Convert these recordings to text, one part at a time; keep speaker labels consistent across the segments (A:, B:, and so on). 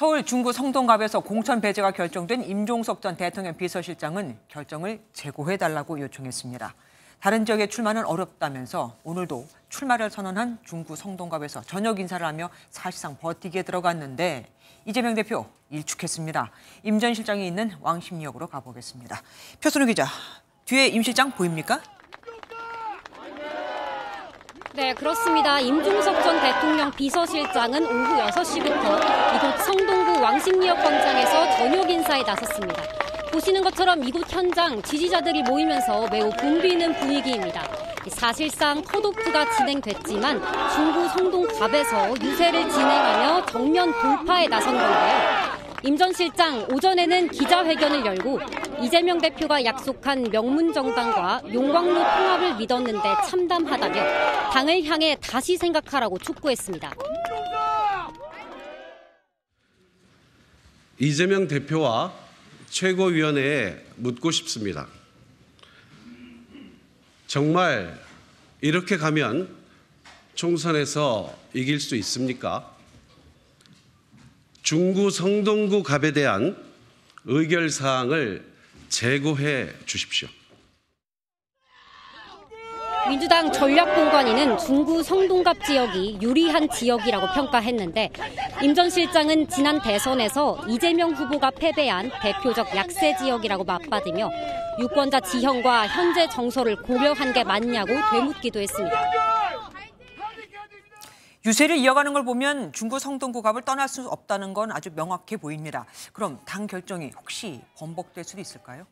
A: 서울 중구 성동갑에서 공천 배제가 결정된 임종석 전 대통령 비서실장은 결정을 재고해달라고 요청했습니다. 다른 지역의 출마는 어렵다면서 오늘도 출마를 선언한 중구 성동갑에서 저녁 인사를 하며 사실상 버티기에 들어갔는데 이재명 대표 일축했습니다. 임 전 실장이 있는 왕십리역으로 가보겠습니다. 표순우 기자, 뒤에 임 실장 보입니까?
B: 네, 그렇습니다. 임종석 전 대통령 비서실장은 오후 6시부터 이곳 성동구 왕십리역 광장에서 저녁 인사에 나섰습니다. 보시는 것처럼 이곳 현장 지지자들이 모이면서 매우 붐비는 분위기입니다. 사실상 컷오프가 진행됐지만 중구 성동갑에서 유세를 진행하며 정면 돌파에 나선 건데요. 임 전 실장 오전에는 기자회견을 열고 이재명 대표가 약속한 명문정당과 용광로 통합을 믿었는데 참담하다며 당을 향해 다시 생각하라고 촉구했습니다.
C: 이재명 대표와 최고위원회에 묻고 싶습니다. 정말 이렇게 가면 총선에서 이길 수 있습니까? 중구 성동구 갑에 대한 의결사항을 제고해 주십시오.
B: 민주당 전략공관위는 중구 성동갑 지역이 유리한 지역이라고 평가했는데 임 전 실장은 지난 대선에서 이재명 후보가 패배한 대표적 약세 지역이라고 맞받으며 유권자 지형과 현재 정서를 고려한 게 맞냐고 되묻기도 했습니다.
A: 유세를 이어가는 걸 보면 중구 성동구 갑을 떠날 수 없다는 건 아주 명확해 보입니다. 그럼 당 결정이 혹시 번복될 수도 있을까요?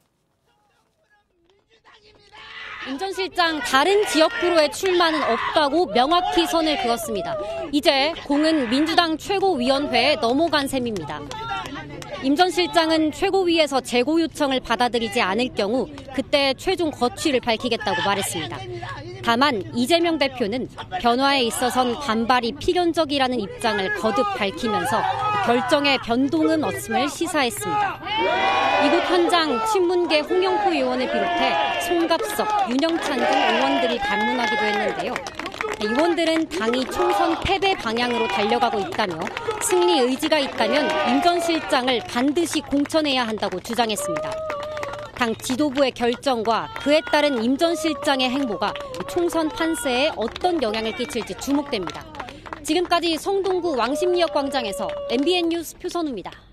B: 임 전 실장 다른 지역구로의 출마는 없다고 명확히 선을 그었습니다. 이제 공은 민주당 최고위원회에 넘어간 셈입니다. 임 전 실장은 최고위에서 재고 요청을 받아들이지 않을 경우 그때 최종 거취를 밝히겠다고 말했습니다. 다만 이재명 대표는 변화에 있어선 반발이 필연적이라는 입장을 거듭 밝히면서 결정에 변동은 없음을 시사했습니다. 이곳 현장 친문계 홍영표 의원을 비롯해 송갑석, 윤영찬 등 의원들이 방문하기도 했는데요. 의원들은 당이 총선 패배 방향으로 달려가고 있다며 승리 의지가 있다면 임 전 실장을 반드시 공천해야 한다고 주장했습니다. 당 지도부의 결정과 그에 따른 임 전 실장의 행보가 총선 판세에 어떤 영향을 끼칠지 주목됩니다. 지금까지 성동구 왕십리역 광장에서 MBN 뉴스 표선우입니다.